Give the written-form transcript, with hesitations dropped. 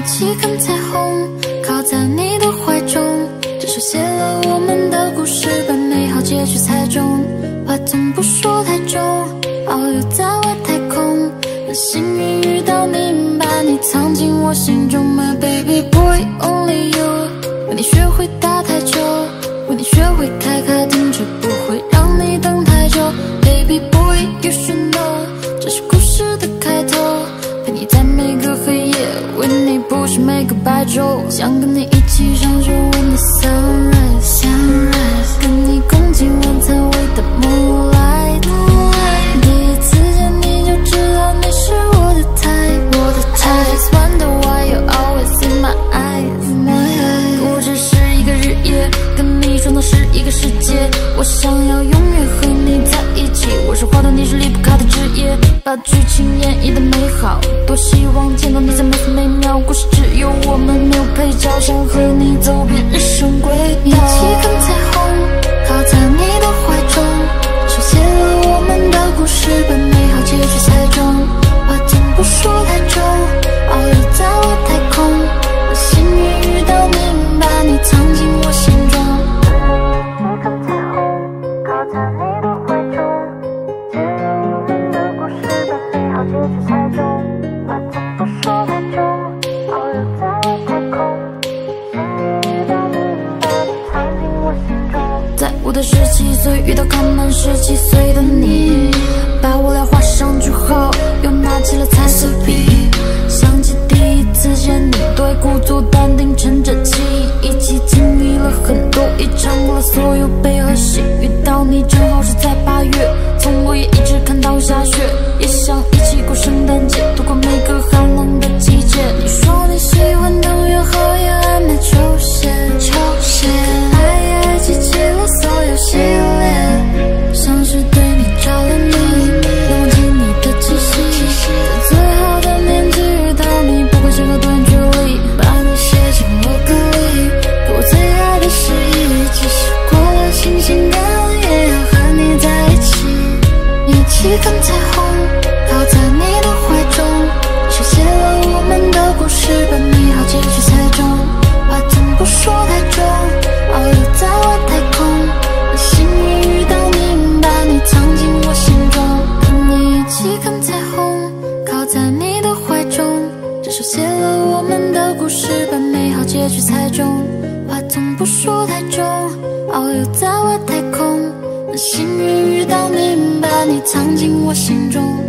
起看彩虹，靠在你的怀中。这首写了我们的故事，把美好结局猜中。话总不说太重，遨游在外太空。很幸运遇到你，把你藏进我心中。My baby boy only you， 为你学会打台球，为你学会开卡丁车，不会让你等太久。Baby boy you should know， 这是故事的开头。陪你在每个黑夜，为你谱写每个白昼。想跟你一起享受 when the sunrise， 跟你共进晚餐 with the moonlight。第一次见你就知道你是我的 type。I just wonder why you always in my eyes。不只是一个日夜，跟你创造是一个世界。我想要永远和你在一起，我是花朵，你是离不开的枝叶，把剧情演绎的美好。多希望见到你在每分每秒，故事只有我们没有配角，想和你走遍日升轨道。一起看彩虹，靠在你的怀中，书写了我们的故事，把美好结局猜中。话总不说太重，遨游在外太空。我幸运遇到你，把你藏进我心中。在我的17岁遇到康南17岁的你，把我俩画上句号，又拿起了彩色笔。想起第一次见你，对故作淡定，沉着气，一起经历了很多，也尝过了所有悲和喜。遇到你正好是在8月，从落叶一直看到下雪，也想一起过圣诞节，度过每个寒冷的季节。你说你喜欢等越后越暧昧球鞋，爱也激起了所有系列，像是对你着了迷，忘记你的气息。在最好的年纪遇到你，不管相隔多远距离，把你写进我歌里，给我最爱的诗意。即使过了新鲜感，也要和你在一起。一起看彩虹，靠在你的怀中，书写了我们的故事，把美好结局猜中。话总不说太重，遨游在外太空。我幸运遇到你，把你藏进我心中。和你一起看彩虹，靠在你的怀中。这首写了我们的故事，把美好结局猜中。话总不说太重，遨游在外太空。我幸运遇到你，把你藏进我心中。